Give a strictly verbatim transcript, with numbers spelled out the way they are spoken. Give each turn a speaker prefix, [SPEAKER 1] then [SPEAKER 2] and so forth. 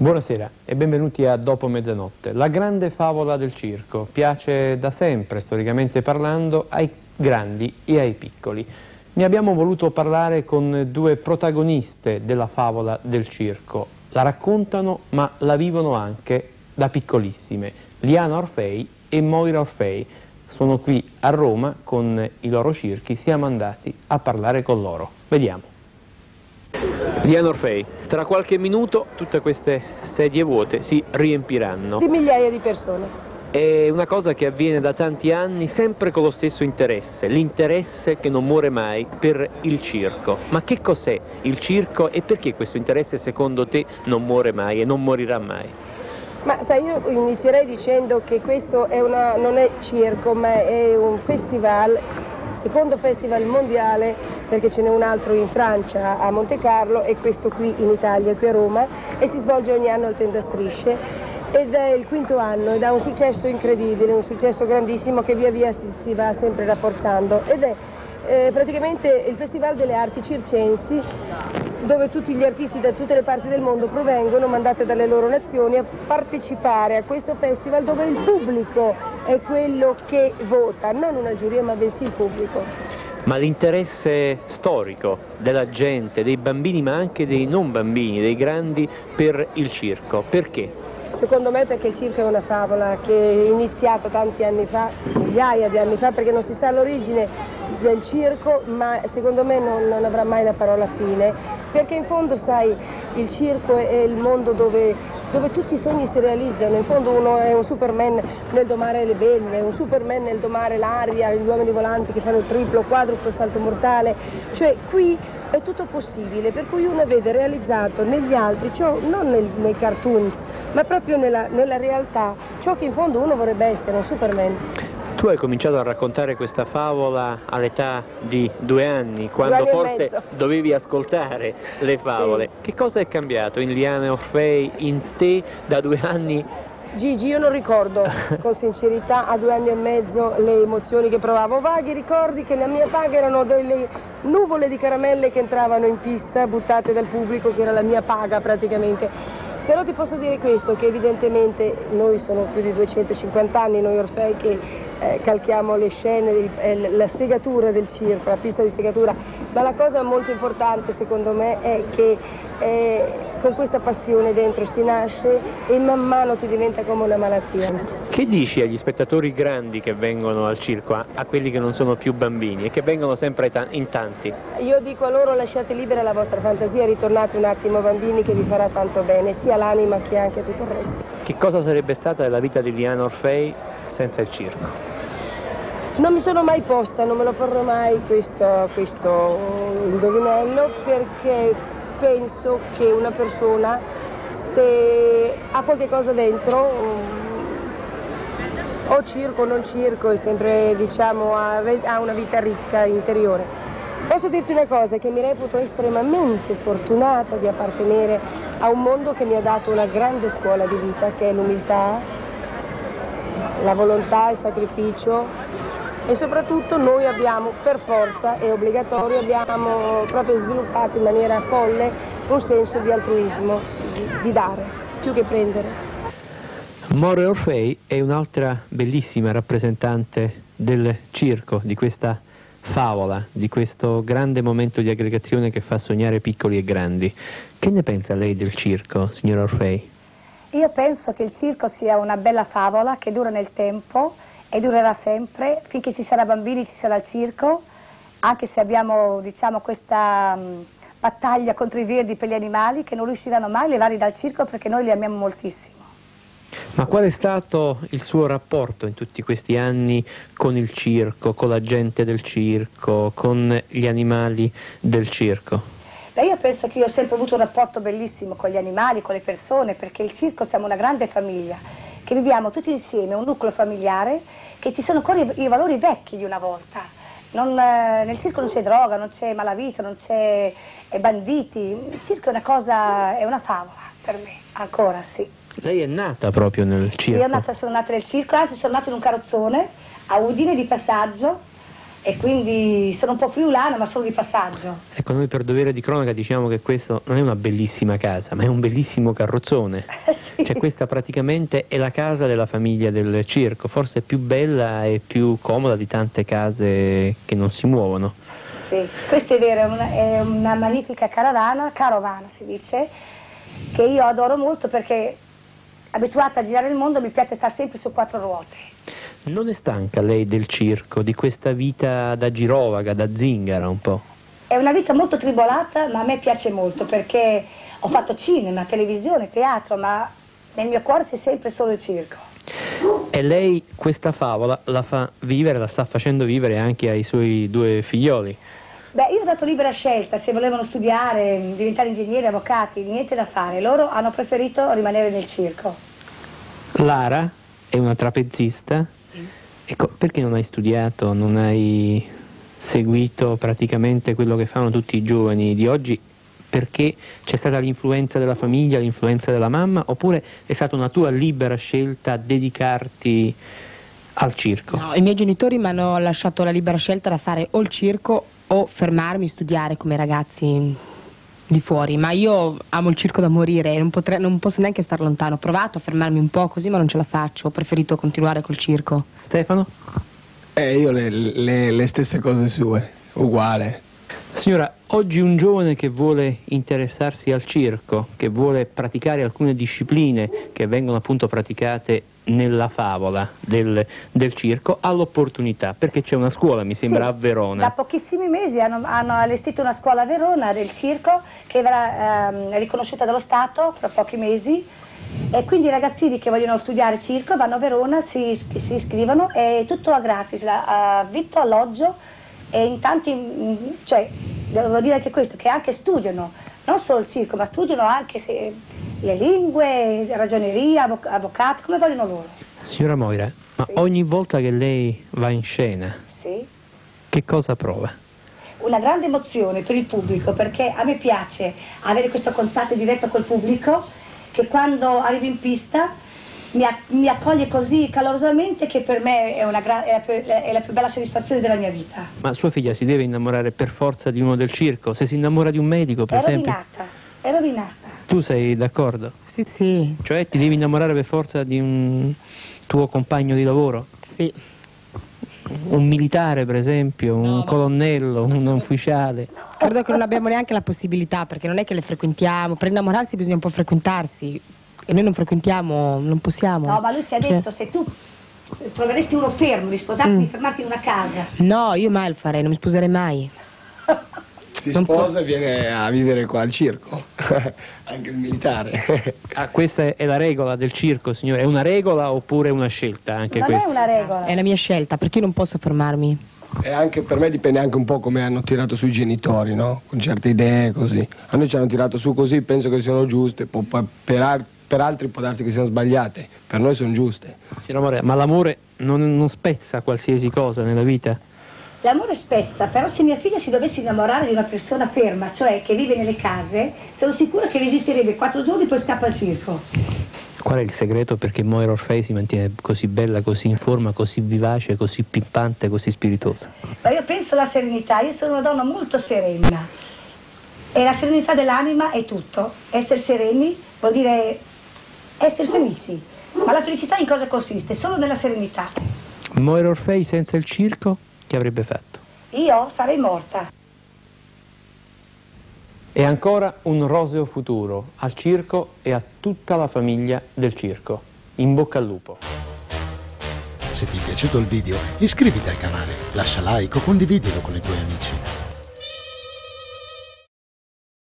[SPEAKER 1] Buonasera e benvenuti a Dopo Mezzanotte. La grande favola del circo piace da sempre, storicamente parlando, ai grandi e ai piccoli. Ne abbiamo voluto parlare con due protagoniste della favola del circo. La raccontano ma la vivono anche da piccolissime, Liana Orfei e Moira Orfei. Sono qui a Roma con i loro circhi, siamo andati a parlare con loro. Vediamo. Liana Orfei, tra qualche minuto tutte queste sedie vuote si riempiranno.
[SPEAKER 2] Di migliaia di persone.
[SPEAKER 1] È una cosa che avviene da tanti anni, sempre con lo stesso interesse, l'interesse che non muore mai per il circo. Ma che cos'è il circo e perché questo interesse secondo te non muore mai e non morirà mai?
[SPEAKER 2] Ma sai, io inizierei dicendo che questo è una, non è circo, ma è un festival, secondo festival mondiale, perché ce n'è un altro in Francia, a Monte Carlo, e questo qui in Italia, qui a Roma, e si svolge ogni anno al Tendastrisce. Ed è il quinto anno ed ha un successo incredibile, un successo grandissimo che via via si, si va sempre rafforzando. Ed è eh, praticamente il Festival delle Arti Circensi, dove tutti gli artisti da tutte le parti del mondo provengono, mandate dalle loro nazioni, a partecipare a questo festival dove il pubblico è quello che vota, non una giuria ma bensì il pubblico.
[SPEAKER 1] Ma l'interesse storico della gente, dei bambini ma anche dei non bambini, dei grandi per il circo, perché?
[SPEAKER 2] Secondo me perché il circo è una favola che è iniziata tanti anni fa, migliaia di anni fa, perché non si sa l'origine del circo, ma secondo me non, non avrà mai la parola fine, perché in fondo, sai, il circo è il mondo dove, dove tutti i sogni si realizzano. In fondo uno è un Superman nel domare le belle, un Superman nel domare l'aria, gli uomini volanti che fanno il triplo, quadruplo salto mortale, cioè qui è tutto possibile, per cui uno vede realizzato negli altri, ciò, non nel, nei cartoons, ma proprio nella, nella realtà, ciò che in fondo uno vorrebbe essere, un Superman.
[SPEAKER 1] Tu hai cominciato a raccontare questa favola all'età di due anni, quando
[SPEAKER 2] due anni
[SPEAKER 1] forse dovevi ascoltare le favole. Sì. Che cosa è cambiato in Liana Orfei, in te, da due anni?
[SPEAKER 2] Gigi, io non ricordo con sincerità a due anni e mezzo le emozioni che provavo. Vaghi ricordi che la mia paga erano delle nuvole di caramelle che entravano in pista, buttate dal pubblico, che era la mia paga praticamente. Però ti posso dire questo, che evidentemente noi sono più di duecentocinquanta anni, noi Orfei, che eh, calchiamo le scene, del, eh, la segatura del circo, la pista di segatura, ma la cosa molto importante secondo me è che eh, con questa passione dentro si nasce e man mano ti diventa come una malattia.
[SPEAKER 1] Che dici agli spettatori grandi che vengono al circo, a, a quelli che non sono più bambini e che vengono sempre in tanti?
[SPEAKER 2] Io dico a loro: lasciate libera la vostra fantasia, ritornate un attimo bambini che vi farà tanto bene, sia l'anima che anche tutto il resto.
[SPEAKER 1] Che cosa sarebbe stata la vita di Liana Orfei senza il circo?
[SPEAKER 2] Non mi sono mai posta, non me lo porrò mai questo, questo indovinello, perché penso che una persona, se ha qualche cosa dentro, o circo o non circo, è sempre, diciamo, ha, ha una vita ricca interiore. Posso dirti una cosa, che mi reputo estremamente fortunata di appartenere a un mondo che mi ha dato una grande scuola di vita, che è l'umiltà, la volontà, il sacrificio, e soprattutto noi abbiamo, per forza, è obbligatorio, abbiamo proprio sviluppato in maniera folle un senso di altruismo, di, di dare, più che prendere.
[SPEAKER 1] Moira Orfei è un'altra bellissima rappresentante del circo, di questa favola, di questo grande momento di aggregazione che fa sognare piccoli e grandi. Che ne pensa lei del circo, signora Orfei?
[SPEAKER 3] Io penso che il circo sia una bella favola che dura nel tempo e durerà sempre, finché ci sarà bambini ci sarà il circo, anche se abbiamo, diciamo, questa um, battaglia contro i verdi per gli animali che non riusciranno mai a levarli dal circo, perché noi li amiamo moltissimo.
[SPEAKER 1] Ma qual è stato il suo rapporto in tutti questi anni con il circo, con la gente del circo, con gli animali del circo?
[SPEAKER 3] Beh, io penso che io ho sempre avuto un rapporto bellissimo con gli animali, con le persone, perché il circo siamo una grande famiglia, che viviamo tutti insieme, un nucleo familiare, che ci sono ancora i, i valori vecchi di una volta. Non, eh, nel circo non c'è droga, non c'è malavita, non c'è eh, banditi. Il circo è una cosa, è una favola per me, ancora sì.
[SPEAKER 1] Lei è nata proprio nel circo?
[SPEAKER 3] Sì, io nata, sono nata nel circo, anzi sono nata in un carrozzone a Udine di passaggio, e quindi sono un po' friulana ma solo di passaggio.
[SPEAKER 1] Ecco, noi per dovere di cronaca diciamo che questo non è una bellissima casa, ma è un bellissimo carrozzone.
[SPEAKER 3] Sì.
[SPEAKER 1] Cioè questa praticamente è la casa della famiglia del circo, forse più bella e più comoda di tante case che non si muovono.
[SPEAKER 3] Sì, questo è vero, è una, è una magnifica caravana, carovana si dice, che io adoro molto perché abituata a girare il mondo mi piace stare sempre su quattro ruote.
[SPEAKER 1] Non è stanca lei del circo, di questa vita da girovaga, da zingara un po'?
[SPEAKER 3] È una vita molto tribolata, ma a me piace molto perché ho fatto cinema, televisione, teatro, ma nel mio cuore c'è sempre solo il circo.
[SPEAKER 1] E lei questa favola la fa vivere, la sta facendo vivere anche ai suoi due figlioli?
[SPEAKER 3] Beh, io ho dato libera scelta, se volevano studiare, diventare ingegneri, avvocati, niente da fare. Loro hanno preferito rimanere nel circo.
[SPEAKER 1] Lara è una trapezista. Ecco, perché non hai studiato, non hai seguito praticamente quello che fanno tutti i giovani di oggi? Perché c'è stata l'influenza della famiglia, l'influenza della mamma, oppure è stata una tua libera scelta dedicarti al circo?
[SPEAKER 4] No, i miei genitori mi hanno lasciato la libera scelta da fare o il circo o fermarmi, studiare come i ragazzi di fuori, ma io amo il circo da morire, non, potrei, non posso neanche star lontano. Ho provato a fermarmi un po' così, ma non ce la faccio, ho preferito continuare col circo.
[SPEAKER 1] Stefano?
[SPEAKER 5] Eh, io le, le, le stesse cose sue, uguale.
[SPEAKER 1] Signora, oggi un giovane che vuole interessarsi al circo, che vuole praticare alcune discipline che vengono appunto praticate nella favola del, del circo, ha l'opportunità, perché c'è una scuola, mi sembra,
[SPEAKER 3] Sì,
[SPEAKER 1] a Verona.
[SPEAKER 3] Da pochissimi mesi hanno, hanno allestito una scuola a Verona del circo che verrà ehm, riconosciuta dallo Stato fra pochi mesi, e quindi i ragazzini che vogliono studiare circo vanno a Verona, si, si iscrivono, è tutto a gratis, la, a vitto, alloggio, e in tanti, cioè, devo dire anche questo, che anche studiano, non solo il circo, ma studiano anche se, le lingue, ragioneria, avvocati, come vogliono loro.
[SPEAKER 1] Signora Moira, ma
[SPEAKER 3] Sì.
[SPEAKER 1] ogni volta che lei va in scena,
[SPEAKER 3] Sì.
[SPEAKER 1] che cosa prova?
[SPEAKER 3] Una grande emozione per il pubblico, perché a me piace avere questo contatto diretto col pubblico, che quando arrivo in pista mi, mi accoglie così calorosamente che per me è, una gra- è, la più, è la più bella soddisfazione della mia vita.
[SPEAKER 1] Ma sua figlia si deve innamorare per forza di uno del circo? Se si innamora di un medico, per
[SPEAKER 3] È
[SPEAKER 1] esempio?
[SPEAKER 3] rovinata, è rovinata.
[SPEAKER 1] Tu sei d'accordo?
[SPEAKER 4] Sì, sì,
[SPEAKER 1] Cioè ti devi innamorare per forza di un tuo compagno di lavoro?
[SPEAKER 4] sì.
[SPEAKER 1] Un militare, per esempio, un
[SPEAKER 4] No,
[SPEAKER 1] colonnello, un ufficiale?
[SPEAKER 4] Credo che non abbiamo neanche la possibilità, perché non è che le frequentiamo. Per innamorarsi bisogna un po' frequentarsi, e noi non frequentiamo, non possiamo.
[SPEAKER 3] No, ma lui ti ha
[SPEAKER 4] Cioè-
[SPEAKER 3] detto, se tu troveresti uno fermo, di sposarti,
[SPEAKER 4] Mm.
[SPEAKER 3] di fermarti in una casa.
[SPEAKER 4] No, io mai lo farei, non mi sposerei mai.
[SPEAKER 5] Si
[SPEAKER 4] Non può-
[SPEAKER 5] sposa e viene a vivere qua al circo, anche il militare.
[SPEAKER 1] Ah, questa è, è la regola del circo, signore? È una regola oppure una scelta anche
[SPEAKER 3] Non
[SPEAKER 1] questa?
[SPEAKER 3] è una regola.
[SPEAKER 4] È la mia scelta, perché io non posso fermarmi.
[SPEAKER 5] E anche per me dipende anche un po' come hanno tirato sui genitori, no? Con certe idee così. A noi ci hanno tirato su così, penso che siano giuste, poi poi per, ar- per altri può darsi che siano sbagliate, per noi sono giuste.
[SPEAKER 1] Signora Morea, ma l'amore non, non spezza qualsiasi cosa nella vita?
[SPEAKER 3] L'amore spezza, però se mia figlia si dovesse innamorare di una persona ferma, cioè che vive nelle case, sono sicura che resisterebbe quattro giorni e poi scappa al circo.
[SPEAKER 1] Qual è il segreto perché Moira Orfei si mantiene così bella, così in forma, così vivace, così pimpante, così spiritosa?
[SPEAKER 3] Ma io penso alla serenità, io sono una donna molto serena. E la serenità dell'anima è tutto. Essere sereni vuol dire essere felici. Ma la felicità in cosa consiste? Solo nella serenità.
[SPEAKER 1] Moira Orfei senza il circo che avrebbe fatto?
[SPEAKER 3] Io sarei morta.
[SPEAKER 1] E ancora un roseo futuro al circo e a tutta la famiglia del circo. In bocca al lupo.
[SPEAKER 6] Se ti è piaciuto il video, iscriviti al canale, lascia like o condividilo con i tuoi amici.